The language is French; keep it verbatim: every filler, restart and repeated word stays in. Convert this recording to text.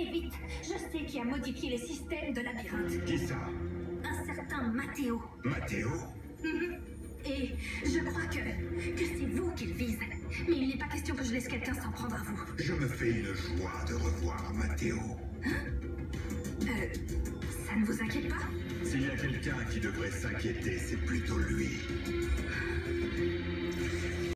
Et vite, je sais qui a modifié les systèmes de labyrinthe. Qui ça? Un certain Matteo. Matteo? Mhm. Et je crois que, que c'est vous qu'il vise. Mais il n'est pas question que je laisse quelqu'un s'en prendre à vous. Je me fais une joie de revoir Matteo. Hein? Euh, ça ne vous inquiète pas? S'il y a quelqu'un qui devrait s'inquiéter, c'est plutôt lui.